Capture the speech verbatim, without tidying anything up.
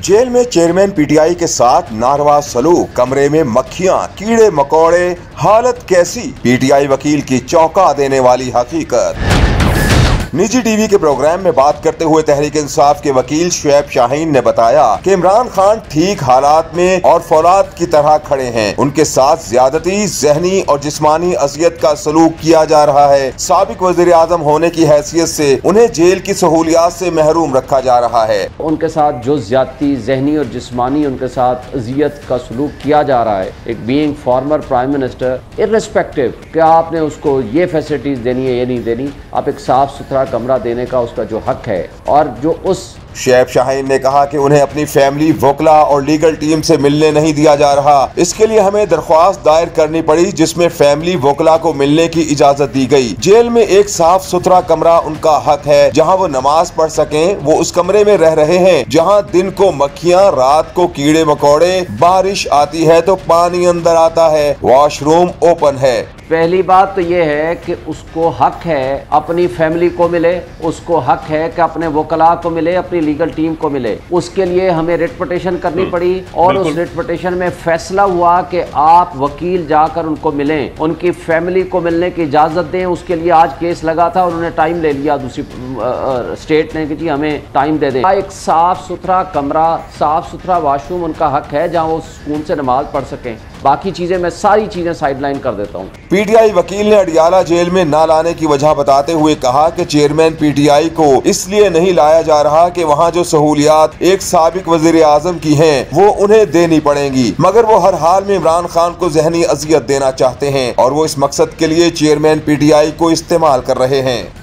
Jail में chairman PTI के साथ नारवा सलूक, कमरे में मक्खियां, कीड़े मकोड़े, हालत कैसी? पीटीआई वकील की चौंका देने वाली हकीकत। निजी टीवी के प्रोग्राम में बात करते हुए तहरीक इंसाफ के वकील शुएब शाहीन ने बताया कि इमरान खान ठीक हालात में और फौलाद की तरह खड़े हैं। उनके साथ ज्यादती, जहनी और जिस्मानी अजियत का सलूक किया जा रहा है। साबिक वजीर आजम होने की हैसियत से उन्हें जेल की सहूलियात से महरूम रखा जा रहा है। उनके साथ जो ज्यादती, जहनी और जिस्मानी उनके साथ अजियत का सलूक किया जा रहा है, एक being former prime minister, irrespective कि आपने उसको ये फैसिलिटीज देनी है, ये नहीं देनी, आप एक साफ सुथरा कमरा देने का उसका जो हक है। और जो उस शुएब शाहीन ने कहा कि उन्हें अपनी फैमिली, वकला और लीगल टीम से मिलने नहीं दिया जा रहा। इसके लिए हमें दरख्वास्त दायर करनी पड़ी जिसमें फैमिली, वकला को मिलने की इजाजत दी गई। जेल में एक साफ सुथरा कमरा उनका हक है जहां वो नमाज पढ़ सकें। वो उस कमरे में रह रहे हैं जहां दिन को मक्खियां, रात को कीड़े मकोड़े, बारिश आती है तो पानी अंदर आता है, वॉशरूम ओपन है। पहली बात तो ये है कि उसको हक है अपनी फैमिली को मिले, उसको हक है कि अपने वकला को मिले, अपनी लीगल टीम को मिले। उसके लिए हमें रिट पिटीशन करनी पड़ी और उस रिट पिटीशन में फैसला हुआ कि आप वकील जाकर उनको मिलें, उनकी फैमिली को मिलने की इजाज़त दें। उसके लिए आज केस लगा था और उन्होंने टाइम ले लिया दूसरी स्टेट ने कि जी हमें टाइम दे दें। एक साफ सुथरा कमरा, साफ सुथरा वॉशरूम उनका हक है जहाँ वो सुकून से नमाज पढ़ सकें। बाकी चीजें मैं सारी चीजें साइडलाइन कर देता हूँ। पीटीआई वकील ने अडियाला जेल में न लाने की वजह बताते हुए कहा कि चेयरमैन पीटीआई को इसलिए नहीं लाया जा रहा कि वहाँ जो सहूलियात एक साबिक वजीर आजम की हैं वो उन्हें देनी पड़ेंगी, मगर वो हर हाल में इमरान खान को जहनी अजियत देना चाहते हैं और वो इस मकसद के लिए चेयरमैन पीटीआई को इस्तेमाल कर रहे हैं।